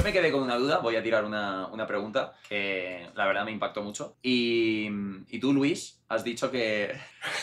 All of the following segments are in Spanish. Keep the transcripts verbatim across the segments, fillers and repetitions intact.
me quedé con una duda, voy a tirar una, una pregunta que la verdad me impactó mucho. Y, y tú, Luis, has dicho que,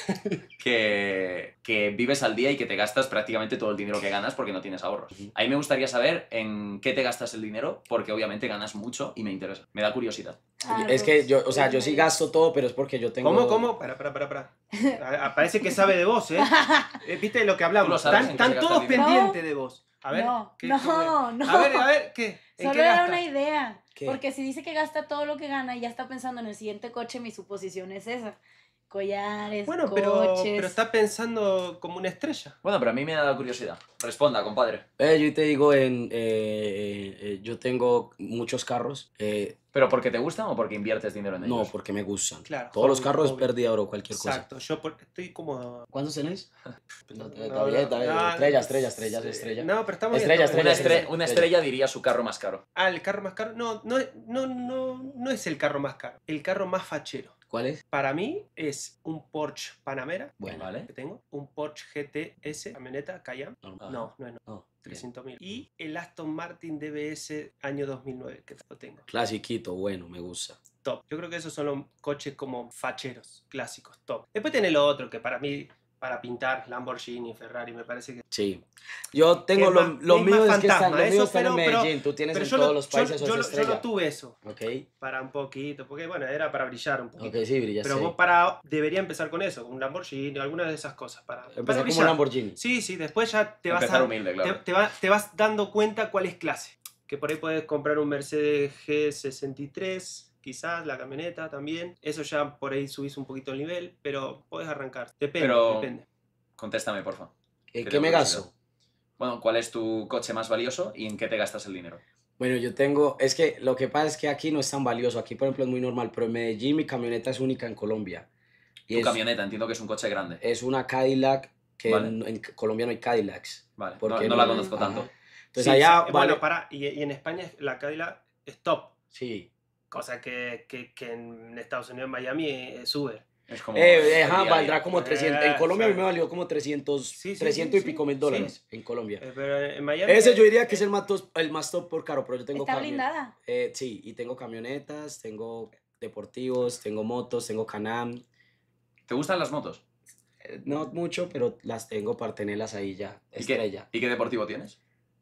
que, que vives al día y que te gastas prácticamente todo el dinero que ganas porque no tienes ahorros. A mí me gustaría saber en qué te gastas el dinero porque obviamente ganas mucho y me interesa. Me da curiosidad. Ah, Es que yo, o sea, pues, yo sí gasto todo, pero es porque yo tengo... ¿Cómo, cómo? Para, para, para, para. Parece que sabe de vos, ¿eh? Eh, ¿Viste lo que hablamos? Tú lo sabes, Están, en qué están se gasta todos el dinero. pendientes de vos. A ver. No, ¿qué- no, cómo es? no. A ver, a ver, ¿qué? ¿En Solo qué era gastas? una idea. ¿Qué? Porque si dice que gasta todo lo que gana y ya está pensando en el siguiente coche, mi suposición es esa. Collares, Bueno, pero, coches. pero está pensando como una estrella. Bueno, pero a mí me da curiosidad. Responda, compadre. Eh, yo te digo, en, eh, eh, eh, yo tengo muchos carros. eh, ¿Pero porque te gustan o porque inviertes dinero en ellos? no, porque me gustan. Claro, Todos los hobby, carros hobby. pérdida oro, cualquier cosa. Exacto, yo por- estoy como... ¿Cuántos tenés? No, No, está bien, está bien. no, Estrella, estrella, estrella, sí. estrella. No, pero estamos bien, Estrella, estamos Una, bien. estrella, estre- una estrella diría su carro más caro. Ah, el carro más caro. No, no, no, no, no es el carro más caro. El carro más fachero. ¿Cuál es? Para mí es un Porsche Panamera Bueno, Vale. que tengo. Un Porsche G T S, camioneta Cayenne. normal. No, no es no. No, bien. trescientos mil. Y el Aston Martin D B S año dos mil nueve, que lo tengo. Clasiquito, bueno, me gusta. Top. Yo creo que esos son los coches como facheros, clásicos, top. Después tiene lo otro, que para mí, para pintar, Lamborghini, Ferrari, me parece que... Sí. Yo tengo es lo, más- lo es mío más es que están, fantasma, lo mío eso, están en pero- pero- Medellín. Tú tienes Pero en yo, todos lo, los yo, países yo, o lo- es yo no estrella. tuve eso. Ok, Para un poquito, porque bueno, era para brillar un poquito. ok, sí, brilla. Pero sí. vos para, debería empezar con eso, con un Lamborghini, alguna de esas cosas. Para, para Empezar como brillar. Lamborghini. Sí, sí, después ya te vas, Empezar a- humilde, te, claro. te va- te vas dando cuenta cuál es clase. Que por ahí puedes comprar un Mercedes G sesenta y tres, quizás, la camioneta también. Eso ya por ahí subís un poquito el nivel, pero podés arrancar. Depende, Pero- depende. Contéstame, porfa. ¿Qué, Que qué me tengo gasto? curiosidad. Bueno, ¿cuál es tu coche más valioso y en qué te gastas el dinero? Bueno, yo tengo, es que lo que pasa es que aquí no es tan valioso, aquí por ejemplo es muy normal, pero en Medellín mi camioneta es única en Colombia. Y Tu es, camioneta, entiendo que es un coche grande. es una Cadillac, que Vale. en, en Colombia no hay Cadillacs. Vale, no, porque no no- la conozco Ajá. tanto. Entonces Sí, allá sí, vale... Bueno, para, y, y en España la Cadillac es top. Sí. Cosa que, que, que en Estados Unidos, en Miami, es Uber. Es como... Eh, el ajá, día a día. valdrá como trescientos. En Eh, Colombia a mí sí. me valió como trescientos, Sí, sí, trescientos sí, y pico sí, mil sí. dólares en Colombia. Eh, Pero en Miami... Ese yo diría que eh, es el más top, el más top por caro, pero yo tengo ¿Está cami- blindada? Eh, sí, y tengo camionetas, tengo deportivos, tengo motos, tengo Can-Am. ¿Te gustan las motos? Eh, no mucho, pero las tengo para tenerlas ahí ya, ¿Y qué, estrella. ¿Y qué deportivo tienes?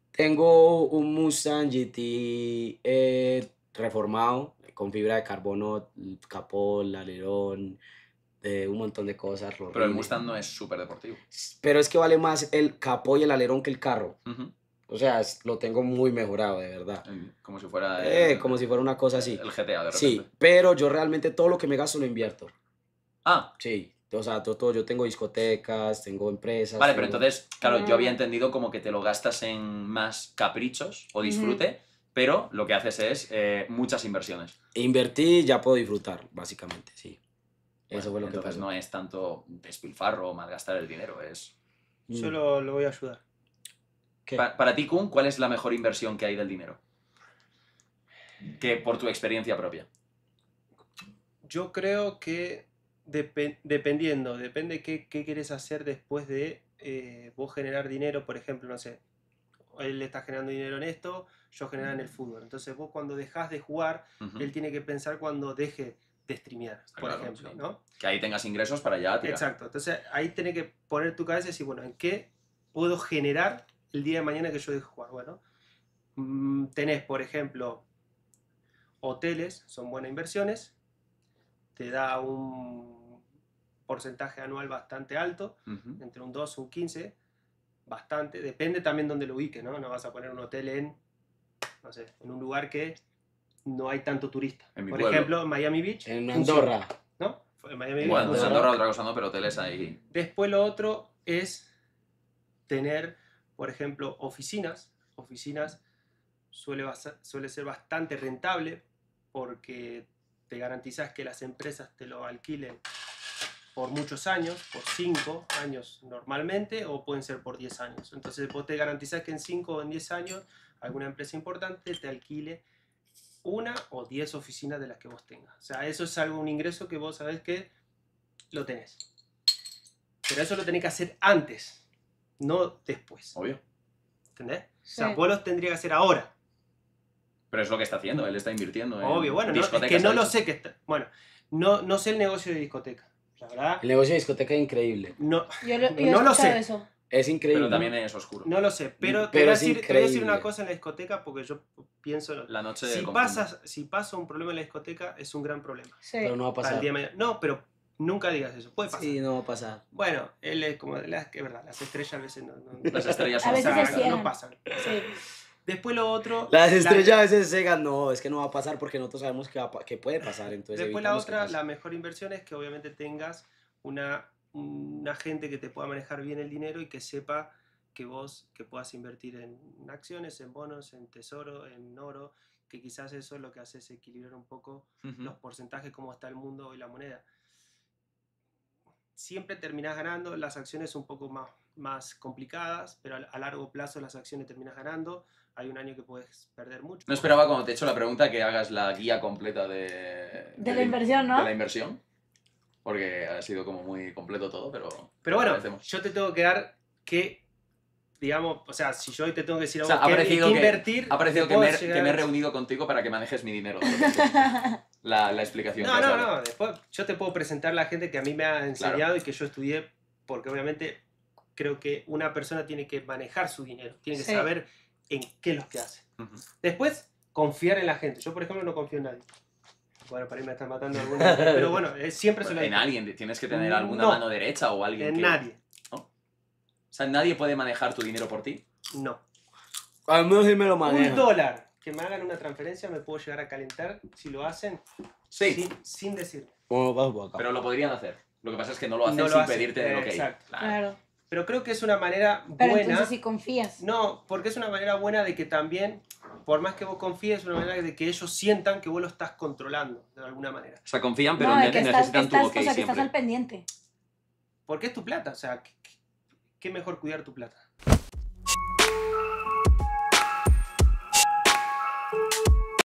Tengo un Mustang G T eh, reformado, con fibra de carbono, capó, el alerón, eh, un montón de cosas. Pero el horrible. Mustang no es súper deportivo. Pero es que vale más el capó y el alerón que el carro. Ujú. O sea, es- lo tengo muy mejorado, de verdad. Eh, Como si fuera... Eh, el- como si fuera una cosa así. El G T A, de repente. Sí, pero yo realmente todo lo que me gasto lo invierto. Ah, Sí, o sea, todo, todo, yo tengo discotecas, tengo empresas. vale, pero tengo- entonces, claro, yo había Ah. entendido como que te lo gastas en más caprichos o disfrute, pero lo que haces es eh, muchas inversiones. Invertí y ya puedo disfrutar, básicamente, sí. Eso Bueno, fue lo que entonces pasó. no es tanto despilfarro o malgastar el dinero, es... Mm. Yo lo, lo voy a ayudar. ¿Qué? Pa- para ti, Kun, ¿cuál es la mejor inversión que hay del dinero? Que por tu experiencia propia. Yo creo que depe- dependiendo, depende qué, qué quieres hacer después de eh, vos generar dinero, por ejemplo, no sé, él está generando dinero en esto, yo generar en el fútbol. Entonces vos cuando dejás de jugar, Ujú. él tiene que pensar cuando deje de streamear, Ah, por claro, ejemplo, sí. ¿no? Que ahí tengas ingresos para ya tirar. Exacto. Entonces ahí tenés que poner tu cabeza y decir, bueno, ¿en qué puedo generar el día de mañana que yo deje de jugar? Bueno, mm, tenés, por ejemplo, hoteles, son buenas inversiones, te da un porcentaje anual bastante alto, Ujú. entre un dos y un quince, bastante, depende también dónde lo ubiques, ¿no? No vas a poner un hotel en, no sé, en un lugar que no hay tanto turista. En mi Por pueblo. ejemplo, en Miami Beach. En funciona, Andorra. ¿no? En Miami Beach Bueno, en funciona. Andorra otra cosa no, pero hoteles ahí... Después lo otro es tener, por ejemplo, oficinas. Oficinas suele, basa- suele ser bastante rentable porque te garantizas que las empresas te lo alquilen por muchos años, por cinco años normalmente, o pueden ser por diez años. Entonces vos te garantizás que en cinco o en diez años alguna empresa importante te alquile una o diez oficinas de las que vos tengas. O sea, eso es algo, un ingreso que vos sabés que lo tenés. Pero eso lo tenés que hacer antes, no después. Obvio. ¿Entendés? O Sí. sea, vos los tendrías que hacer ahora. Pero es lo que está haciendo, él está invirtiendo en Obvio, bueno, no, es discotecas, que no ha lo dicho. sé que está... Bueno, no, no sé el negocio de discoteca, la verdad. El negocio de discoteca es increíble. No, Yo, lo, yo he No lo escuchado sé. eso. Es increíble. Pero también es oscuro. no lo sé, pero, te, Pero voy a es decir, te voy a decir una increíble. cosa en la discoteca porque yo pienso... La noche Si, confunde. pasas, si pasa un problema en la discoteca es un gran problema. Sí. Pero no va a Para el pasar. día de mañana. No, pero nunca digas eso, puede pasar. Sí, no va a pasar. Bueno, él es como, las, que es verdad, las estrellas a veces no, no, Las estrellas A son veces se sagradas. ciegan. no pasan. Sí. Después lo otro... Las la- estrellas a veces cegan, no, es que no va a pasar porque nosotros sabemos que, va a pa- que puede pasar. Entonces Después la evitamos que otra, pase. la mejor inversión es que obviamente tengas una, una gente que te pueda manejar bien el dinero y que sepa que vos que puedas invertir en acciones, en bonos, en tesoro, en oro, que quizás eso es lo que hace es equilibrar un poco Ujú. los porcentajes, cómo está el mundo y la moneda. Siempre terminás ganando, las acciones un poco más, más complicadas, pero a, a largo plazo las acciones terminas ganando. Hay un año que puedes perder mucho. No esperaba cuando te he hecho la pregunta que hagas la guía completa de... De la inversión, ¿no? De la inversión. Porque ha sido como muy completo todo, pero... Pero bueno, agradecemos. yo te tengo que dar que, digamos, o sea, si yo hoy te tengo que decir O algo sea, ha que, parecido que que- invertir, Ha parecido te que me, puedo he- llegar que me he a- reunido contigo para que manejes mi dinero. La, la explicación que No, has no, dado. no, después yo te puedo presentar la gente que a mí me ha enseñado y que yo estudié, porque obviamente creo que una persona tiene que manejar su dinero, tiene que Sí. saber en qué es lo que hace. Ujú. Después, confiar en la gente. Yo, por ejemplo, no confío en nadie. Bueno, para ahí me están matando algunos, pero bueno, eh, siempre se lo En digo. alguien, tienes que tener alguna No. mano derecha o alguien En que... nadie, O sea, nadie puede manejar tu dinero por ti. no. Al menos sí me lo Un maneja. dólar que me hagan una transferencia me puedo llegar a calentar si lo hacen Sí, sin, sin decirme. Bueno, paso por acá. pero lo podrían hacer. Lo que pasa es que no lo hacen No lo sin hacen, pedirte el ok. exacto. Claro. Claro. Pero creo que es una manera Pero buena. entonces sí confías. No, porque es una manera buena de que también, por más que vos confíes, es una manera de que ellos sientan que vos lo estás controlando de alguna manera. O sea, confían, pero No, ne- de que estás, necesitan estás, tu ok o sea, que estás siempre. al pendiente. Porque es tu plata, o sea, ¿qué, qué- qué mejor cuidar tu plata?